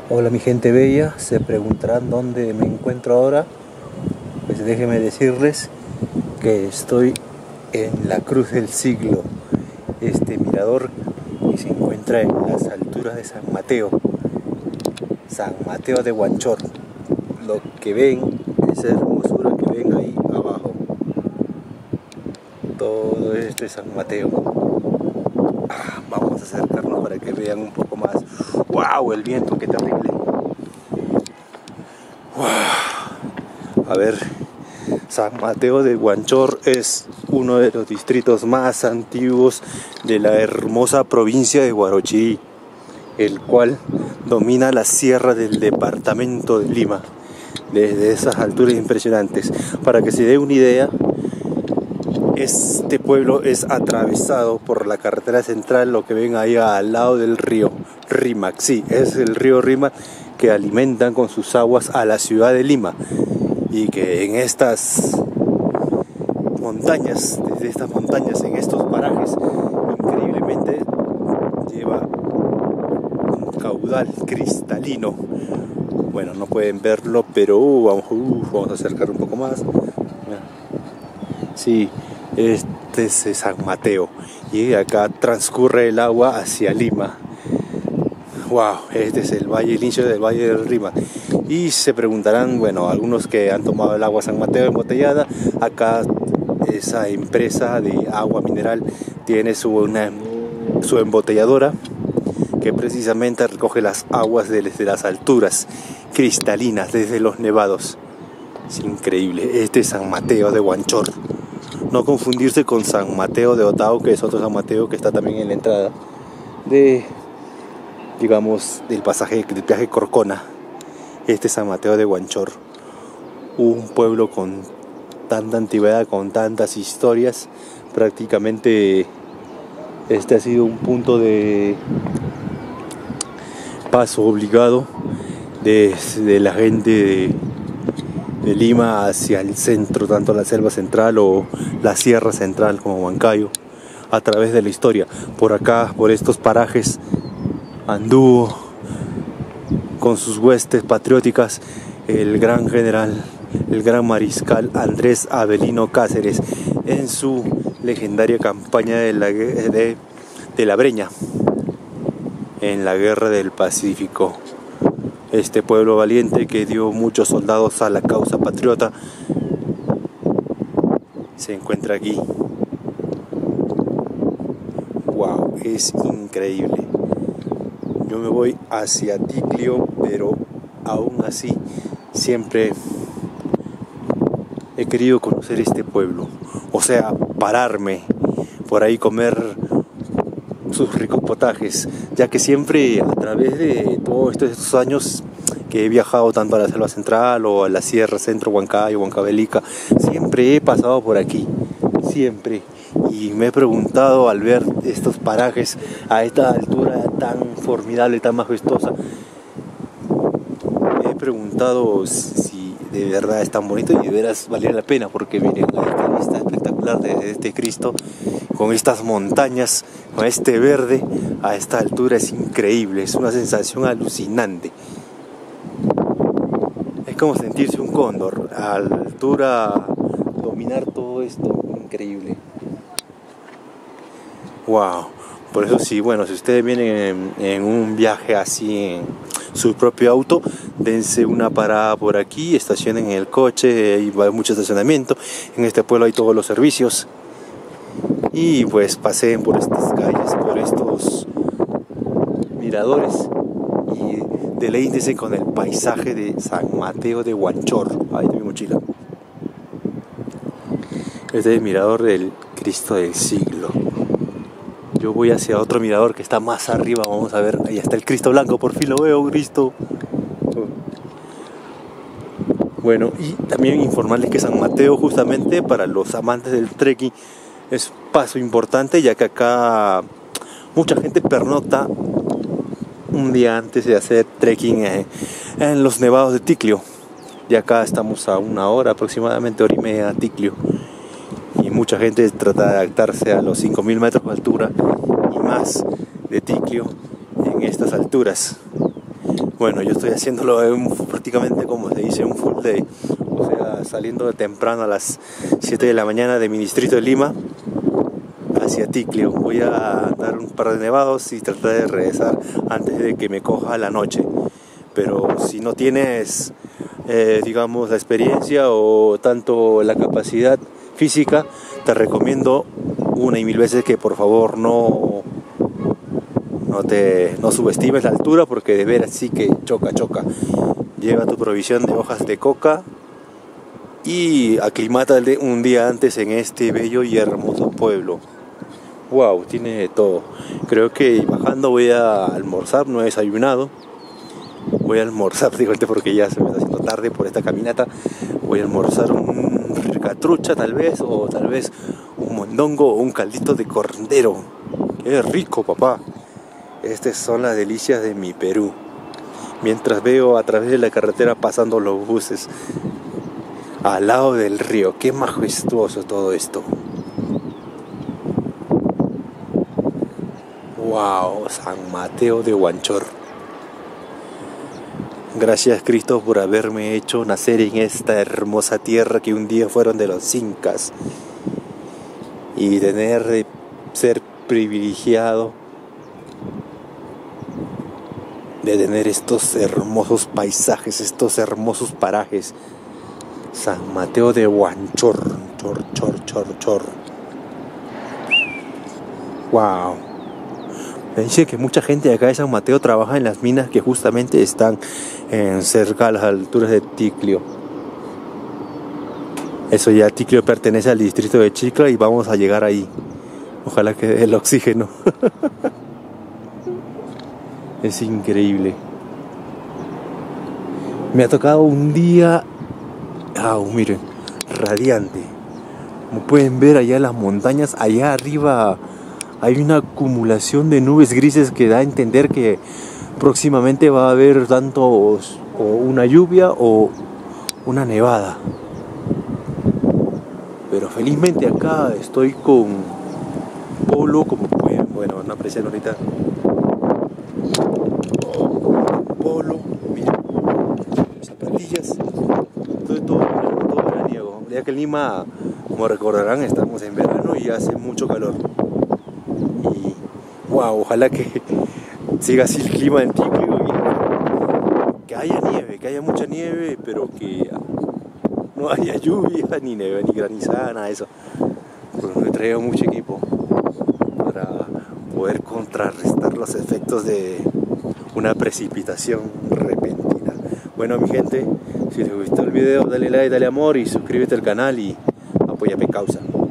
Hola mi gente bella, se preguntarán dónde me encuentro ahora. Pues déjenme decirles que estoy en la Cruz del Siglo, este mirador que se encuentra en las alturas de San Mateo de Huanchor. Lo que ven, esa hermosura que ven ahí abajo, todo esto es San Mateo. Vamos a acercarnos para que vean un poco más. ¡Wow! El viento, qué terrible. ¡Wow! A ver, San Mateo de Huanchor es uno de los distritos más antiguos de la hermosa provincia de Huarochirí, el cual domina la sierra del departamento de Lima, desde esas alturas impresionantes. Para que se dé una idea, este pueblo es atravesado por la carretera central, lo que ven ahí al lado del río Rímac. Sí, es el río Rímac que alimentan con sus aguas a la ciudad de Lima, y que en estas montañas, desde estas montañas, en estos parajes, increíblemente lleva un caudal cristalino. Bueno, no pueden verlo, pero vamos a acercar un poco más. Sí, este es San Mateo, y acá transcurre el agua hacia Lima. Wow, este es el inicio del Valle del Rímac. Y se preguntarán, bueno, algunos que han tomado el agua San Mateo embotellada, acá esa empresa de agua mineral tiene su embotelladora que precisamente recoge las aguas desde las alturas cristalinas, desde los nevados. Es increíble. Este es San Mateo de Huanchor. No confundirse con San Mateo de Otao, que es otro San Mateo que está también en la entrada del viaje Corcona. Este es San Mateo de Huanchor, un pueblo con tanta antigüedad, con tantas historias. Prácticamente este ha sido un punto de paso obligado de la gente de Lima hacia el centro, tanto la selva central o la sierra central como Huancayo, a través de la historia. Por acá, por estos parajes, anduvo con sus huestes patrióticas el gran general, el gran mariscal Andrés Avelino Cáceres, en su legendaria campaña de la Breña, en la Guerra del Pacífico. Este pueblo valiente que dio muchos soldados a la causa patriota se encuentra aquí. Wow, es increíble. Yo me voy hacia Ticlio, pero aún así siempre he querido conocer este pueblo. O sea, pararme por ahí, comer sus ricos potajes, ya que siempre a través de todos estos años que he viajado tanto a la selva central o a la sierra centro, Huancayo, Huancavelica, siempre he pasado por aquí, siempre. Y me he preguntado, al ver estos parajes a esta altura tan formidable, tan majestuosa, me he preguntado si de verdad es tan bonito y de veras valiera la pena, porque miren, esta vista espectacular de este Cristo, con estas montañas, con este verde, a esta altura es increíble, es una sensación alucinante. Es como sentirse un cóndor, a la altura, dominar todo esto, increíble. Wow, por eso sí, bueno, si ustedes vienen en un viaje así en su propio auto, dense una parada por aquí, estacionen el coche, hay mucho estacionamiento, en este pueblo hay todos los servicios, y pues paseen por estas calles, por estos miradores, y deleítense con el paisaje de San Mateo de Huanchor. Ahí está mi mochila. Este es el mirador del Cristo del Siglo. Yo voy hacia otro mirador que está más arriba, vamos a ver, ahí está el Cristo Blanco, por fin lo veo, Cristo. Bueno, y también informarles que San Mateo, justamente para los amantes del trekking, es un paso importante, ya que acá mucha gente pernocta un día antes de hacer trekking en los nevados de Ticlio. Y acá estamos a una hora, aproximadamente hora y media de Ticlio. Y mucha gente trata de adaptarse a los 5.000 metros de altura y más de Ticlio en estas alturas. Bueno, yo estoy haciéndolo prácticamente como se dice, un full day. O sea, saliendo de temprano a las 7 de la mañana de mi distrito de Lima hacia Ticlio. Voy a dar un par de nevados y tratar de regresar antes de que me coja la noche. Pero si no tienes, digamos, la experiencia o tanto la capacidad física, te recomiendo una y mil veces que por favor no subestimes la altura, porque de veras sí que choca. Lleva tu provisión de hojas de coca y aclimátate un día antes en este bello y hermoso pueblo. Wow, tiene de todo. Creo que bajando voy a almorzar, no he desayunado. Voy a almorzar, digo, porque ya se me está haciendo tarde por esta caminata. Voy a almorzar un ricatrucha tal vez, o tal vez un mondongo o un caldito de cordero. ¡Qué rico, papá! Estas son las delicias de mi Perú. Mientras veo a través de la carretera pasando los buses al lado del río. ¡Qué majestuoso todo esto! ¡Wow! San Mateo de Huanchor. Gracias, Cristo, por haberme hecho nacer en esta hermosa tierra que un día fueron de los incas, y ser privilegiado de tener estos hermosos paisajes, estos hermosos parajes. San Mateo de Huanchor, chor. Wow. Me dice que mucha gente de acá de San Mateo trabaja en las minas que justamente están cerca a las alturas de Ticlio. Eso ya, Ticlio pertenece al distrito de Chicla y vamos a llegar ahí. Ojalá que dé el oxígeno. Es increíble. Me ha tocado un día, miren, radiante. Como pueden ver allá en las montañas, allá arriba hay una acumulación de nubes grises que da a entender que próximamente va a haber tanto o una lluvia o una nevada. Pero felizmente acá estoy con Polo, como pueden, bueno, no aprecian ahorita. Polo, miren, zapatillas, todo veraniego. Ya que en Lima, como recordarán, estamos en verano y hace mucho calor. Y wow, ojalá que siga así el clima en Ticlio y que haya nieve, que haya mucha nieve, pero que no haya lluvia, ni nieve, ni granizada, nada de eso. Porque me traigo mucho equipo para poder contrarrestar los efectos de una precipitación repentina. Bueno, mi gente, si les gustó el video, dale like, dale amor y suscríbete al canal y apóyame causa.